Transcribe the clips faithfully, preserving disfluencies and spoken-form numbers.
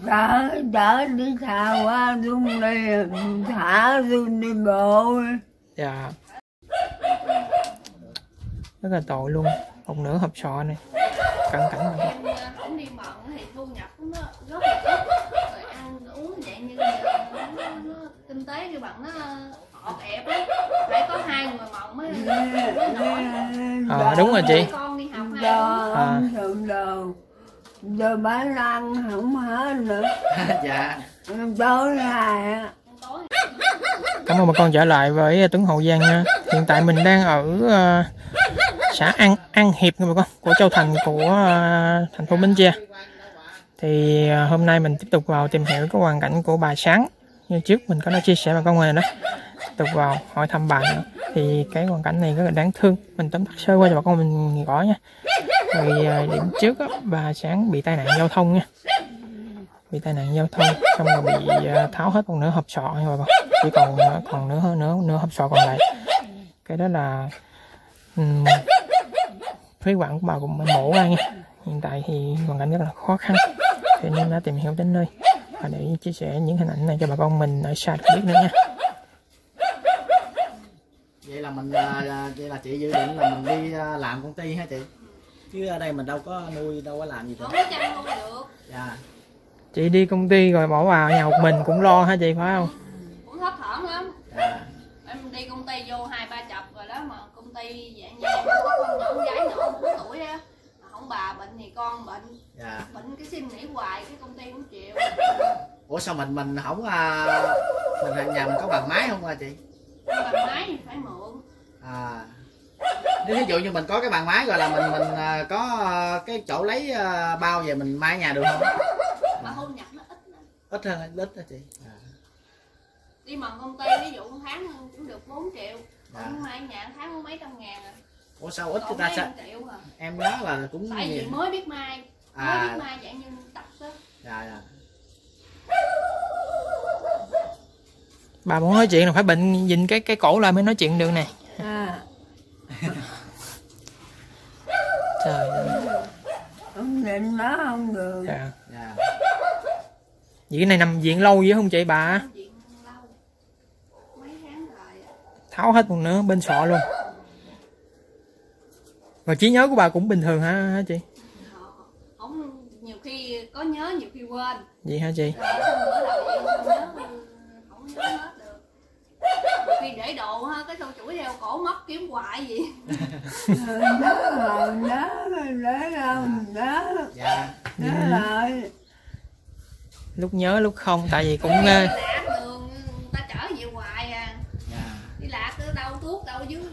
đỡ đỡ đi xa quá luôn đi thả luôn đi bộ. Dạ. Rất là tội luôn, một nửa hộp sọ này, cận cảnh này. Không đi bận thì thu nhập nó rất là ít, rồi ăn uống vậy như là nó, nó, kinh tế như bạn nó ọp ẹp á, phải có hai người mộng mới nổi. À, đúng rồi chị. Con đi học hai cho không thường đồ giờ bán ăn không hết nữa. Dạ. Tối ngày á. Cảm ơn bà con trở lại với Tuấn Hậu Giang nha. Hiện tại mình đang ở uh, xã An An Hiệp nha bà con, của Châu Thành, của uh, thành phố Bến Tre. Thì uh, hôm nay mình tiếp tục vào tìm hiểu cái hoàn cảnh của bà Sáng. Như trước mình có đã chia sẻ bà con rồi đó. Tiếp tục vào hỏi thăm bà nữa. Thì cái hoàn cảnh này rất là đáng thương. Mình tóm tắt sơ qua cho bà con mình rõ nha. Rồi uh, điểm trước á, bà Sáng bị tai nạn giao thông nha. Bị tai nạn giao thông xong rồi bị uh, tháo hết một nửa hộp sọ nha bà con, chỉ còn uh, còn nửa nửa nửa hộp sọ còn lại. Cái đó là um, phế quản của bà cũng mổ ra nha. Hiện tại thì hoàn cảnh rất là khó khăn, thì nên đã tìm hiểu đến nơi và để chia sẻ những hình ảnh này cho bà con mình ở xa biết nữa nha. Vậy là mình uh, vậy là chị dự định là mình đi uh, làm công ty hả chị? Chứ ở đây mình đâu có nuôi, đâu có làm gì đâu. Không có chăm nuôi được. Dạ. Chị đi công ty rồi bỏ vào nhà một mình cũng lo hả chị, phải không? Cũng thấp thỏm lắm. Dạ. Em đi công ty vô hai ba chập rồi đó, mà công ty dạng như có con nhỏ con gái nhỏ bốn tuổi á, mà không bà bệnh thì con bệnh. Dạ. Bệnh cái xin nghỉ hoài, cái công ty không chịu. Ủa sao mình mình không uh, mình nhà mình có bằng máy không hả chị? Bằng máy thì phải mượn. À. Nếu ví dụ như mình có cái bàn máy rồi là mình mình uh, có uh, cái chỗ lấy uh, bao về mình mai nhà được không? Mà thu nhập nó ít lắm. Ít hơn ít hả chị? À. Đi mần công ty ví dụ một tháng cũng được bốn triệu, còn dạ. Mai nhà tháng có mấy trăm ngàn à. Ủa sao ít cho ta sao? À. Em nhớ là cũng tại nhiều. Vì mới biết mai, mới à. biết mai dạng như tập đó. Dạ dạ. Bà muốn nói chuyện là phải bệnh dịnh cái cái cổ lại mới nói chuyện được nè. À. Trời ơi. Không định nó không được. Dạ. Dạ. Vậy cái này nằm viện lâu vậy không chị bà? Viện lâu. Mấy tháng rồi. Tháo hết một nửa bên sọ luôn. Và trí nhớ của bà cũng bình thường hả, hả chị? Không, nhiều khi có nhớ, nhiều khi quên. Vậy hả chị? Rồi xong bữa đầu vậy không nhớ, không nhớ hết được. Khi để đồ ha, cái sâu chuỗi đeo cổ mất kiếm hoài gì. Nhớ rồi, nhớ nhớ đâu, nhớ. Dạ. Nhớ lại. Lúc nhớ lúc không, tại vì cũng đi lạc đường người ta chở nhiều hoài à. Dạ. Đi lạc ở đâu thuốc đâu dưới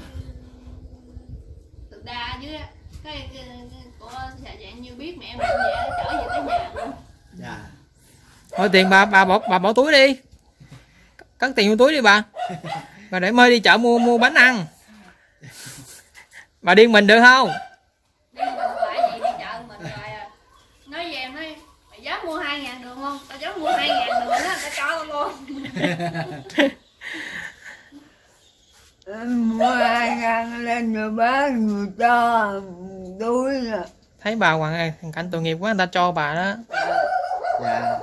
Từ Đa dưới cái, cái của dạng như biết mẹ em vậy chở về tới nhà luôn. Dạ. Thôi tiền bà bà bỏ bà bỏ túi đi, cất tiền vô túi đi bà, rồi để mới đi chợ mua mua bánh ăn. Bà điên mình được không? Đi mình lại gì đi chợ mình rồi à. Nói về em nói mày dám mua hai ngàn đường không? Tao dám mua hai ngàn đường đó, tao cho tao luôn. Mua hai ngàn lên rồi bán người cho túi nè. Thấy bà hoàn cảnh tội nghiệp quá, người ta cho bà đó. Dạ.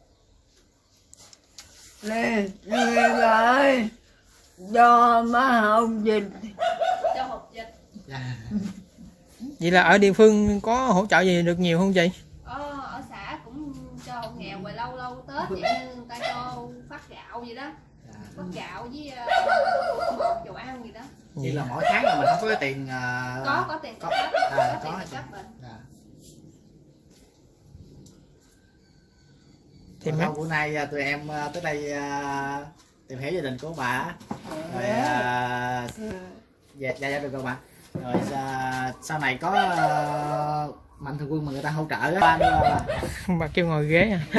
Nè, nghe bà ơi, cho má hậu dịch. Cho hộp dịch. Dạ. Vậy là ở địa phương có hỗ trợ gì được nhiều không chị? Ở, ở xã cũng cho hộ nghèo, rồi lâu lâu Tết vậy như người ta cho phát gạo gì đó. Phát gạo với uh, bột dầu ăn gì đó. Vậy là mỗi tháng là mình không có cái tiền uh... Có, có tiền có, cấp. à, có, có tiền cấp mình. Dạ. Thì mấy bữa nay tụi em tới đây uh, tìm hiểu gia đình của bà rồi uh, dạ dạ được rồi bà. Rồi uh, sau này có uh, mạnh thường quân mà người ta hỗ trợ đó bà, bà. bà kêu ngồi ghế à.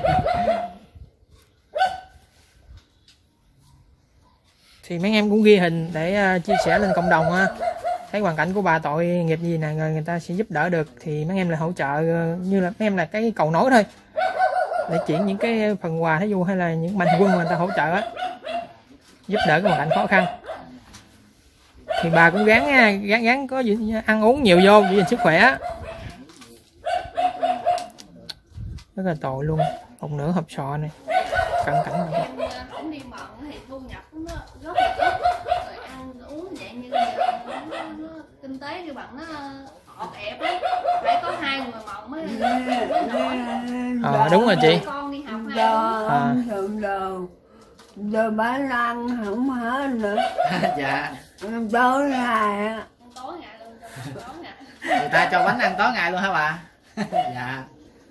Thì mấy em cũng ghi hình để uh, chia sẻ lên cộng đồng ha. Thấy hoàn cảnh của bà tội nghiệp gì nè, rồi người ta sẽ giúp đỡ được thì mấy em là hỗ trợ, uh, như là mấy em là cái cầu nối thôi, để chuyển những cái phần quà thí dụ hay là những mạnh thường quân mà người ta hỗ trợ á, giúp đỡ cái hoàn cảnh khó khăn. Thì bà cũng gắng nha, gắng gắng có gì ăn uống nhiều vô giữ gìn sức khỏe. Rất là tội luôn, một nửa hộp sọ này, cận cảnh này. Em không đi mận thì thu nhập nó rất là ít, rồi ăn uống dạng như là nó, nó kinh tế như bằng nó ọp ẹp á, phải có hai người mộng mới mới nổi. Ờ đúng rồi chị. Con đi học hai Đồ À. không thường đồ. Rồi bán ăn không hết nữa. Dạ. Tối ngày á. ăn tối ngày luôn, cho tối ngày. Người ta cho bánh ăn tối ngày luôn hả bà? Dạ.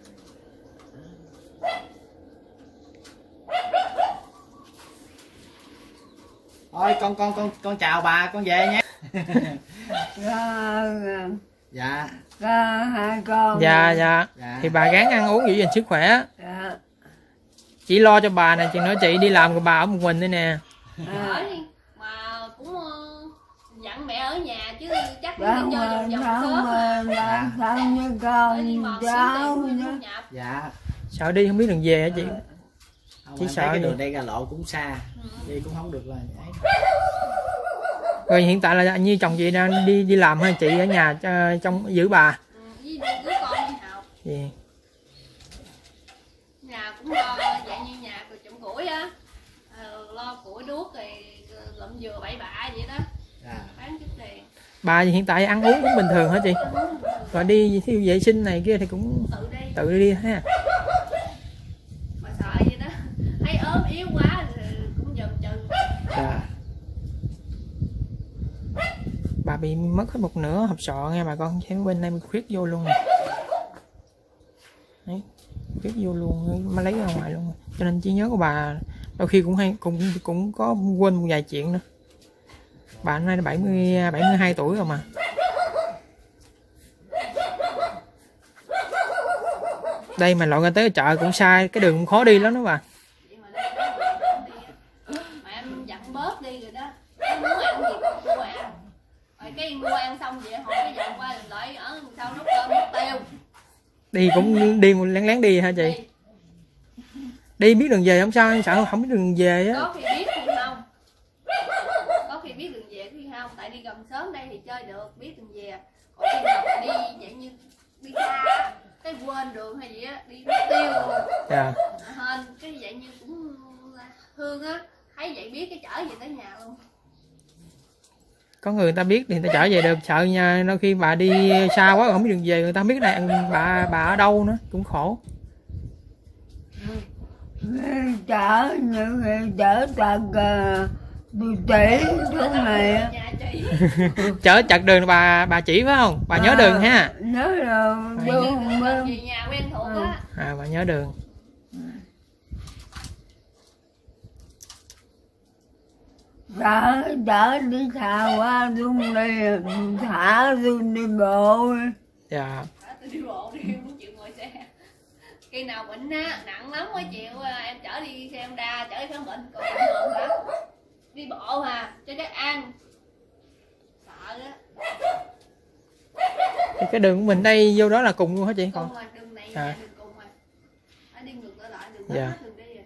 Thôi con con con con chào bà, con về nhé. Rồi, Dạ. có hai con. Dạ dạ. Dạ. Thì bà gắng ăn uống giữ gìn sức khỏe. Dạ. Chị lo cho bà nè, chừng nữa chị đi làm rồi bà ở một mình đây nè. Ở đi mà cũng ờ, dặn mẹ ở nhà chứ chắc cũng Không đi chơi vòng rồi, vòng không sớm à. rồi, làm sao như Ở đi con mòn cháu xíu tiền nữa. thu nhập. Dạ. Sợ đi không biết đường về hả chị? Không, Chỉ em sợ thấy cái gì? đường đây ra lộ cũng xa, Ừ. đi cũng không được rồi. Ấy. Rồi hiện tại là như chồng chị đang đi đi làm hay chị ở nhà ờ, trong giữ bà? Ừ, với đứa con đi học. Gì? Nhà cũng lo dạng như nhà của trồng củi á, ờ, lo củi đuốc rồi lượm dừa bậy bạ vậy đó, Dạ. bán chút tiền. Bà hiện tại ăn uống cũng bình thường hả chị? Rồi đi thiêu vệ sinh này kia thì cũng Tự đi tự đi ha. mà sợ vậy đó, thấy ốm yếu quá thì cũng dần chừng. Dạ. Bà bị mất hết một nửa hộp sọ nghe bà con, thấy bên đây bị khuyết vô luôn nè. Đấy, khuyết vô luôn mới lấy ra ngoài luôn. Cho nên trí nhớ của bà đôi khi cũng hay cũng cũng có quên một vài chuyện nữa. Bà hôm nay là bảy mươi bảy mươi hai tuổi rồi mà. Đây mà lội ra tới chợ cũng sai, cái đường cũng khó đi lắm đó bà. Vậy mà đây đó mà đi á. Mà em dặn bớt đi rồi đó, em muốn ăn gì con mua ăn, rồi cái mua ăn xong vậy hồi cái dặn qua lại ở sau nấu cơm nấu tiêu. Đi cũng đi một lén lén đi hả chị? Đi. Đi biết đường về không sao, em sợ không biết đường về á. Có khi biết khi không, có khi biết đường về khi không, tại đi gần sớm đây thì chơi được, biết đường về. Còn khi nào mà đi vậy như đi xa cái quên đường hay gì á, đi mất tiêu Dạ. hên cái vậy như cũng thương á, thấy vậy biết cái chở về tới nhà luôn. Có người ta biết thì người ta trở về được, sợ nha đôi khi bà đi xa quá không biết đường về, người ta không biết này bà bà ở đâu nữa cũng khổ. Chở những người chở tận bưu tỷ xuống này á. Nhà chị Chở chặt đường bà bà chỉ phải không? Bà nhớ đường ha. Nhớ rồi, tại vô như bên. về nhà quen thuộc á. À bà nhớ đường. Chở, chở đi xa quá xuống đây, thả xuống đi bộ. Dạ. Tôi đi bộ đi không chịu ngồi xe. Khi nào bệnh á nặng lắm mới chịu em chở đi xe Honda chở đi khám bệnh, còn bình thường hả đi bộ hà cho chắc ăn sợ á. Thì cái đường của mình đây vô đó là cùng luôn hả chị? Cùng Còn mà đường này à. là đường cùng mà phải đi ngược lại lại đường đó Dạ. hết đường đi rồi.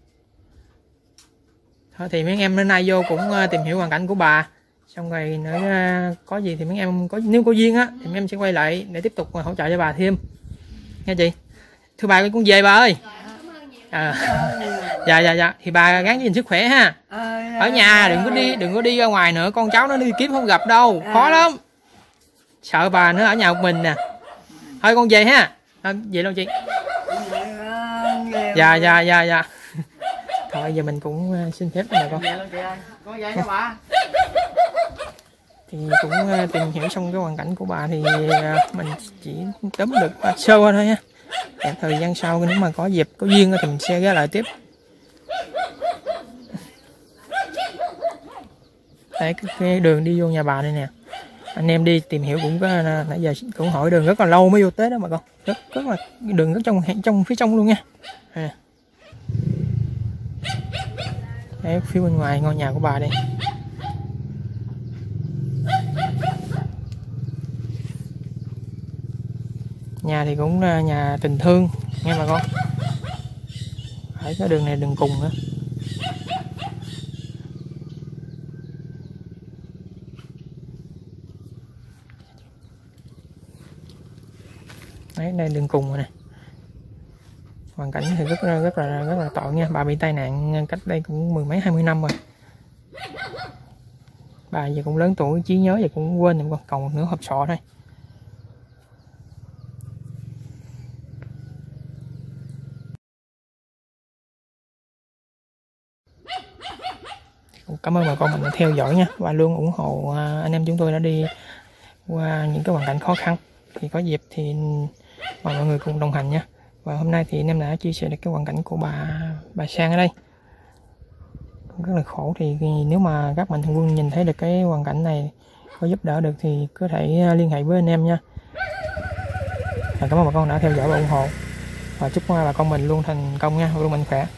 thôi thì mấy em bữa nay vô cũng uh, tìm hiểu hoàn cảnh của bà, xong rồi nữa uh, có gì thì mấy em có nếu có duyên á thì mấy em sẽ quay lại để tiếp tục uh, hỗ trợ cho bà thêm nghe chị. Thưa bà con về bà ơi. Rồi cảm ơn nhiều. À. Dạ dạ dạ thì bà gắng gìn sức khỏe ha. Ở nhà đừng có đi đừng có đi ra ngoài nữa, con cháu nó đi kiếm không gặp đâu, khó lắm, sợ bà nữa ở nhà một mình nè. Thôi con về ha. À, về đâu chị? Dạ dạ dạ dạ. Thôi giờ mình cũng uh, xin phép rồi con. Về luôn chị ơi, con về nha bà. Thì cũng uh, tìm hiểu xong cái hoàn cảnh của bà thì uh, mình chỉ tóm được uh, sơ qua thôi nha. Để thời gian sau nếu mà có dịp có duyên thì mình sẽ ghé lại tiếp. Đấy, cái, cái đường đi vô nhà bà đây nè, anh em đi tìm hiểu cũng có nãy giờ cũng hỏi đường rất là lâu mới vô tới đó mà con, rất rất là đường rất trong trong phía trong luôn nha. À. Đấy, phía bên ngoài ngôi nhà của bà đây. Nhà thì cũng là nhà tình thương nghe bà con. Ở cái đường này đường cùng nữa. Đấy, đây đường cùng rồi nè. hoàn cảnh thì rất rất là rất là tội nha. Bà bị tai nạn cách đây cũng mười mấy hai mươi năm rồi. Bà giờ cũng lớn tuổi, trí nhớ giờ cũng quên rồi, còn một nửa hộp sọ thôi. Cảm ơn bà con mình đã theo dõi nha, và luôn ủng hộ anh em chúng tôi đã đi qua những cái hoàn cảnh khó khăn. Thì có dịp thì mời mọi người cùng đồng hành nha. Và hôm nay thì anh em đã chia sẻ được cái hoàn cảnh của bà bà Sang ở đây, rất là khổ. Thì nếu mà các mạnh thường quân nhìn thấy được cái hoàn cảnh này, có giúp đỡ được thì có thể liên hệ với anh em nha. Và cảm ơn bà con đã theo dõi và ủng hộ, và chúc bà con mình luôn thành công nha, luôn mạnh khỏe.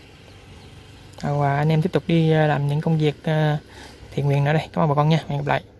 Và anh em tiếp tục đi làm những công việc thiện nguyện nữa đây. Cảm ơn bà con nha. Hẹn gặp lại.